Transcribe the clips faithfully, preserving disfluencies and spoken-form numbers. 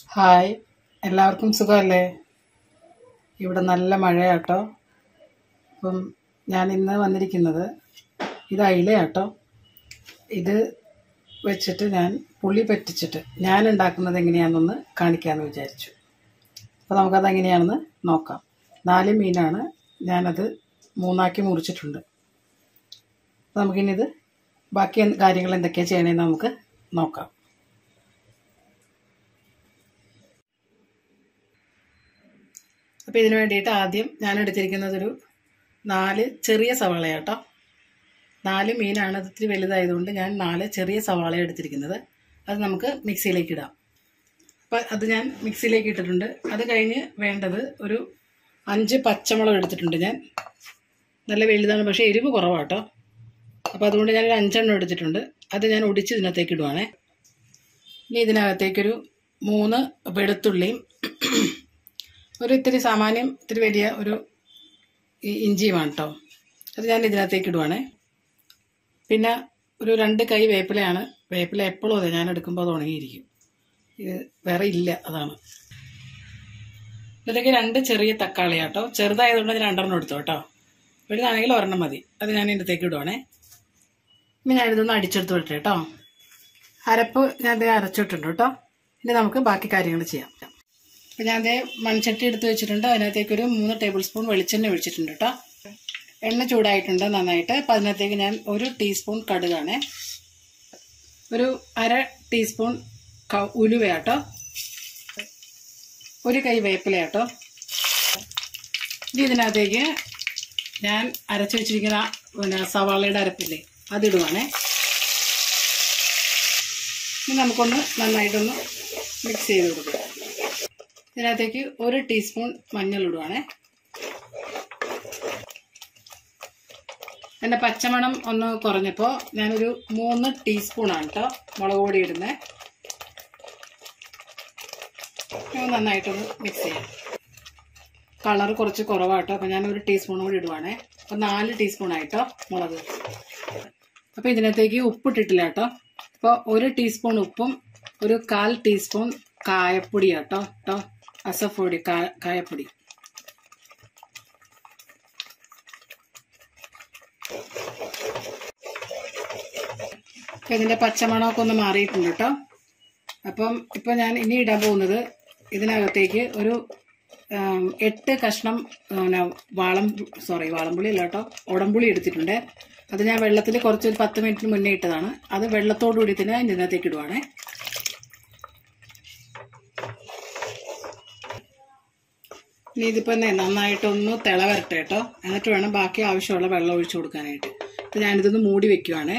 Hi, എല്ലാവർക്കും സുഖമല്ലേ? ഇവിടെ നല്ല മഴയാട്ടോ. അപ്പം ഞാൻ ഇന്ന് വന്നിരിക്കുന്നത് ഇത് അയിലയാട്ടോ. ഇത് വെച്ചിട്ട് ഞാൻ പുളി പറ്റിച്ചിട്ട് ഞാൻ ഉണ്ടാക്കുന്നത് എങ്ങനെയാണെന്നൊന്ന് കാണിക്കാമെന്ന് വിചാരിച്ചു. അപ്പോൾ നമുക്കത് എങ്ങനെയാണെന്ന് നോക്കാം. നാല് മീനാണ്, ഞാനത് മൂന്നാക്കി മുറിച്ചിട്ടുണ്ട്. അപ്പോൾ നമുക്കിനി ഇത് ബാക്കി കാര്യങ്ങൾ എന്തൊക്കെയാണ് ചെയ്യണമെന്ന് നമുക്ക് നോക്കാം. അപ്പോൾ ഇതിന് വേണ്ടിയിട്ട് ആദ്യം ഞാൻ എടുത്തിരിക്കുന്നതൊരു നാല് ചെറിയ സവാളയാട്ടോ. നാല് മീനാണ്, അത് ഇത്തിരി വലുതായതുകൊണ്ട് ഞാൻ നാല് ചെറിയ സവാള എടുത്തിരിക്കുന്നത്. അത് നമുക്ക് മിക്സിയിലേക്ക് ഇടാം. അപ്പോൾ അത് ഞാൻ മിക്സിയിലേക്ക് ഇട്ടിട്ടുണ്ട്. അത് കഴിഞ്ഞ് വേണ്ടത് ഒരു അഞ്ച് പച്ചമുളക് എടുത്തിട്ടുണ്ട്. ഞാൻ നല്ല വലുതാണ്, പക്ഷേ എരിവ് കുറവാട്ടോ. അപ്പോൾ അതുകൊണ്ട് ഞാനൊരു അഞ്ചെണ്ണം എടുത്തിട്ടുണ്ട്. അത് ഞാൻ ഒടിച്ച് ഇതിനകത്തേക്ക് ഇടുവാണേ. ഇനി ഇതിനകത്തേക്കൊരു മൂന്ന് വെളുത്തുള്ളിയും ഒരു ഇത്തിരി സാമാന്യം ഇത്തിരി വലിയ ഒരു ഇഞ്ചിയുമാണ് കേട്ടോ. അത് ഞാൻ ഇതിനകത്തേക്ക് ഇടുവാണേ. പിന്നെ ഒരു രണ്ട് കൈ വേപ്പിലയാണ്. വേപ്പില എപ്പോഴും അതെ, ഞാൻ എടുക്കുമ്പോൾ അത് ഉണങ്ങിയിരിക്കും. ഇത് വേറെ ഇല്ല, അതാണ്. ഇതിലേക്ക് രണ്ട് ചെറിയ തക്കാളിയാട്ടോ. ചെറുതായതുകൊണ്ട് ഞാൻ രണ്ടെണ്ണം എടുത്തു കേട്ടോ. വലുതാണെങ്കിൽ ഒരെണ്ണം മതി. അത് ഞാൻ ഇതിനകത്തേക്ക് ഇടുവാണേ. ഇനി ഞാനിതൊന്ന് അടിച്ചെടുത്ത് വിട്ടേ കേട്ടോ. അരപ്പ് ഞാൻ ഇത് അരച്ചിട്ടുണ്ട് കേട്ടോ. ഇനി നമുക്ക് ബാക്കി കാര്യങ്ങൾ ചെയ്യാം. അപ്പം ഞാൻ അതേ മൺചട്ടി എടുത്ത് വെച്ചിട്ടുണ്ട്. അതിനകത്തേക്കൊരു മൂന്ന് ടേബിൾ സ്പൂൺ വെളിച്ചെണ്ണ ഒഴിച്ചിട്ടുണ്ട് കേട്ടോ. എണ്ണ ചൂടായിട്ടുണ്ട് നന്നായിട്ട്. അപ്പം അതിനകത്തേക്ക് ഞാൻ ഒരു ടീസ്പൂൺ കടുകാണ്, ഒരു അര ടീസ്പൂൺ ഉലുവയാട്ടോ, ഒരു കൈ വേപ്പിലയാട്ടോ. ഇനി ഇതിനകത്തേക്ക് ഞാൻ അരച്ച് വെച്ചിരിക്കുന്ന പിന്നെ സവാളയുടെ അരപ്പില്ലേ, അതിടുവാണേ. ഇനി നമുക്കൊന്ന് നന്നായിട്ടൊന്ന് മിക്സ് ചെയ്ത് കൊടുക്കുക. ഇതിനകത്തേക്ക് ഒരു ടീസ്പൂൺ മഞ്ഞൾ ഇടുവാണേ. എൻ്റെ പച്ചമണം ഒന്ന് കുറഞ്ഞപ്പോൾ ഞാനൊരു മൂന്ന് ടീസ്പൂണാണ് കേട്ടോ മുളക് പൊടി ഇടുന്നത്. നന്നായിട്ടൊന്ന് മിക്സ് ചെയ്യാം. കളർ കുറച്ച് കുറവാട്ടോ, അപ്പോൾ ഞാനൊരു ടീസ്പൂൺ കൂടി ഇടുവാണേ. അപ്പോൾ നാല് ടീസ്പൂണായിട്ടോ മുളക്. അപ്പോൾ ഇതിനകത്തേക്ക് ഉപ്പിട്ടിട്ടില്ല കേട്ടോ. അപ്പോൾ ഒരു ടീസ്പൂൺ ഉപ്പും ഒരു കാൽ ടീസ്പൂൺ കായപ്പൊടി കേട്ടോ കേട്ടോ അസഫൊടി കാ കായപ്പൊടി. അപ്പം ഇതിൻ്റെ പച്ചമണമൊക്കെ ഒന്ന് മാറിയിട്ടുണ്ട് കേട്ടോ. അപ്പം ഇപ്പം ഞാൻ ഇനി ഇടാൻ പോകുന്നത് ഇതിനകത്തേക്ക് ഒരു എട്ട് കഷ്ണം പിന്നെ വാളം സോറി വാളംപുളി അല്ല കേട്ടോ, ഉടംപുളി എടുത്തിട്ടുണ്ട്. അത് ഞാൻ വെള്ളത്തിൽ കുറച്ചൊരു പത്ത് മിനിറ്റിന് മുന്നേ ഇട്ടതാണ്. അത് വെള്ളത്തോടു കൂടി തന്നെ ഇതിനകത്തേക്ക് ഇടുവാണേ. ഇനി ഇതിപ്പോൾ തന്നെ നന്നായിട്ടൊന്ന് തിള വരട്ടെ കേട്ടോ. എന്നിട്ട് വേണം ബാക്കി ആവശ്യമുള്ള വെള്ളം ഒഴിച്ചു കൊടുക്കാനായിട്ട്. അപ്പം ഞാനിതൊന്ന് മൂടി വെക്കുവാണേ.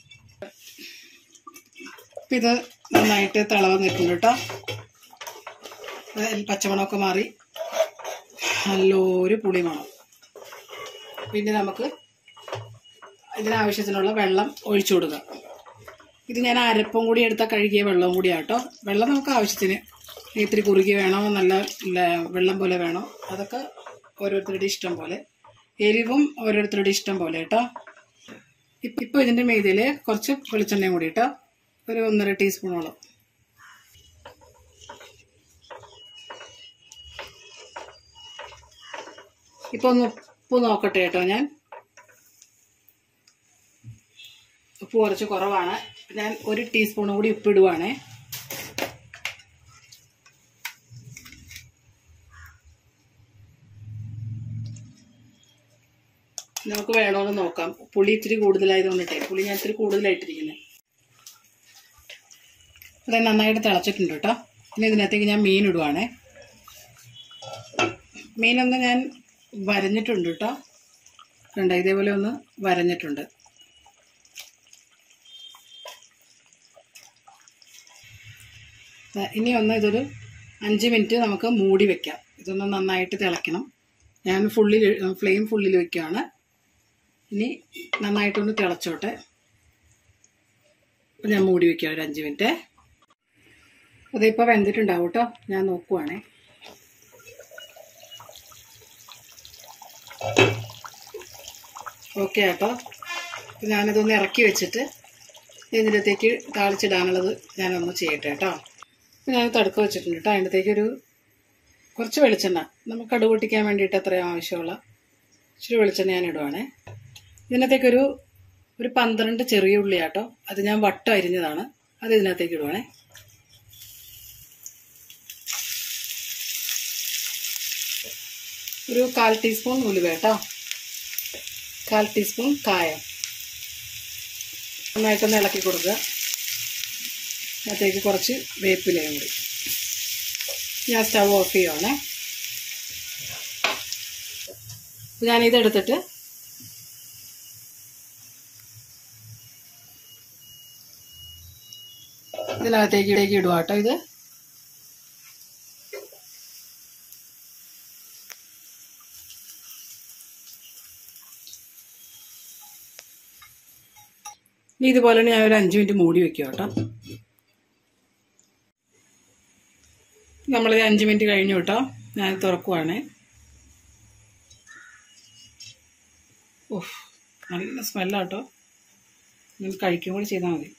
അപ്പം ഇത് നന്നായിട്ട് തിള വന്നിട്ടുണ്ട് കേട്ടോ. പച്ചമണമൊക്കെ മാറി നല്ലൊരു പുളി മണം. പിന്നെ നമുക്ക് ഇതിനാവശ്യത്തിനുള്ള വെള്ളം ഒഴിച്ചു കൊടുക്കാം. ഇത് ഞാൻ അരപ്പും കൂടി എടുത്താൽ കഴുകിയ വെള്ളവും കൂടിയാട്ടോ. വെള്ളം നമുക്ക് ആവശ്യത്തിന് ഇത്തിരി കുറുകി വേണോ, നല്ല വെള്ളം പോലെ വേണോ, അതൊക്കെ ഓരോരുത്തരുടെ ഇഷ്ടം പോലെ. എരിവും ഓരോരുത്തരുടെ ഇഷ്ടം പോലെ കേട്ടോ. ഇപ്പോൾ ഇതിൻ്റെ മീതിയിൽ കുറച്ച് വെളിച്ചെണ്ണയും കൂടി കേട്ടോ, ഒരു ഒന്നര ടീസ്പൂണോളം. ഇപ്പോൾ ഒന്ന് ഉപ്പ് നോക്കട്ടെ കേട്ടോ. ഞാൻ ഉപ്പ് കുറച്ച് കുറവാണ്. ഞാൻ ഒരു ടീസ്പൂണും കൂടി ഉപ്പ് ഇടുവാണേ. നമുക്ക് വേണമെന്ന് നോക്കാം. പുളി ഇത്തിരി കൂടുതലായതുകൊണ്ടിട്ടേ, പുളി ഞാൻ ഇത്തിരി കൂടുതലായിട്ടിരിക്കുന്നത്. അത് നന്നായിട്ട് തിളച്ചിട്ടുണ്ട് കേട്ടോ. ഇനി ഇതിനകത്തേക്ക് ഞാൻ മീൻ ഇടുവാണേ. മീനൊന്ന് ഞാൻ വരഞ്ഞിട്ടുണ്ട് കേട്ടോ. കണ്ടോ, ഇതേപോലെ ഒന്ന് വരഞ്ഞിട്ടുണ്ട്. ഇനി ഒന്ന് ഇതൊരു അഞ്ച് മിനിറ്റ് നമുക്ക് മൂടി വെക്കാം. ഇതൊന്ന് നന്നായിട്ട് തിളയ്ക്കണം. ഞാൻ ഫുള്ളിൽ ഫ്ലെയിം ഫുള്ളിൽ വെക്കുകയാണ്. ഇനി നന്നായിട്ടൊന്ന് തിളച്ചോട്ടെ. ഞാൻ മൂടി വയ്ക്കാം ഒരു അഞ്ച് മിനിറ്റ്. അതിപ്പോൾ വെന്തിട്ടുണ്ടാവും കേട്ടോ. ഞാൻ നോക്കുവാണേ. ഓക്കെ കേട്ടോ. ഞാനിതൊന്ന് ഇറക്കി വെച്ചിട്ട് ഇതിനകത്തേക്ക് താളിച്ചിടാനുള്ളത് ഞാനൊന്ന് ചെയ്യട്ടെ കേട്ടോ. ഞാൻ തടുക്ക വെച്ചിട്ടുണ്ട് കേട്ടോ. അതിനകത്തേക്കൊരു കുറച്ച് വെളിച്ചെണ്ണ, നമുക്ക് കടുക് പൊട്ടിക്കാൻ വേണ്ടിയിട്ട് അത്രയും ആവശ്യമുള്ള ഇച്ചിരി വെളിച്ചെണ്ണ ഞാൻ ഇടുവാണേ. ഇതിനകത്തേക്കൊരു ഒരു പന്ത്രണ്ട് ചെറിയ ഉള്ളിയാട്ടോ, അത് ഞാൻ വട്ടം അരിഞ്ഞതാണ്, അത് ഇതിനകത്തേക്ക് ഇടുവാണേ. ഒരു കാൽ ടീസ്പൂൺ ഉലുവ കേട്ടോ, കാൽ ടീസ്പൂൺ കായം. നന്നായിട്ടൊന്ന് ഇളക്കി കൊടുക്കുക. അതിനകത്തേക്ക് കുറച്ച് വേപ്പിലയും കൂടി. ഞാൻ സ്റ്റവ് ഓഫ് ചെയ്യുവാണേ. ഞാനിതെടുത്തിട്ട് ഇതിനകത്തേക്ക് ഇടേക്ക് ഇടുക കേട്ടോ. ഇത് ഇനി ഇതുപോലെ ഞാൻ ഒരു അഞ്ച് മിനിറ്റ് മൂടി വെക്കുക കേട്ടോ. നമ്മളിത് അഞ്ച് മിനിറ്റ് കഴിഞ്ഞു കേട്ടോ. ഞാൻ തുറക്കുവാണേ. ഓഹ്, നല്ല സ്മെല്ലാട്ടോ. നിങ്ങൾ കഴിക്കും കൂടി ചെയ്താൽ മതി.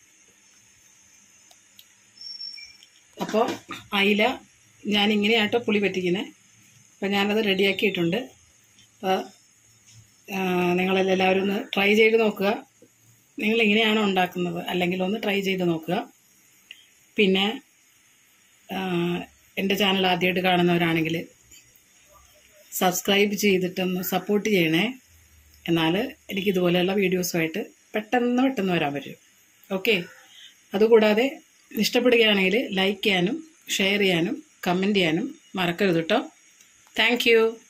അപ്പോൾ അയില ഞാനിങ്ങനെയാട്ടോ പുളി പറ്റിക്കുന്നത്. അപ്പോൾ ഞാനത് റെഡിയാക്കിയിട്ടുണ്ട്. അപ്പോൾ നിങ്ങളെല്ലാവരും ഒന്ന് ട്രൈ ചെയ്ത് നോക്കുക. നിങ്ങളിങ്ങനെയാണോ ഉണ്ടാക്കുന്നത്, അല്ലെങ്കിൽ ഒന്ന് ട്രൈ ചെയ്ത് നോക്കുക. പിന്നെ എൻ്റെ ചാനൽ ആദ്യമായിട്ട് കാണുന്നവരാണെങ്കിൽ സബ്സ്ക്രൈബ് ചെയ്തിട്ടൊന്ന് സപ്പോർട്ട് ചെയ്യണേ. എന്നാൽ എനിക്കിതുപോലെയുള്ള വീഡിയോസുമായിട്ട് പെട്ടെന്ന് പെട്ടെന്ന് വരാൻ പറ്റും. ഓക്കെ. അതുകൂടാതെ ഇഷ്ടപ്പെടുകയാണെങ്കിൽ ലൈക്ക് ചെയ്യാനും ഷെയർ ചെയ്യാനും കമൻറ്റ് ചെയ്യാനും മറക്കരുത് കേട്ടോ. Thank U.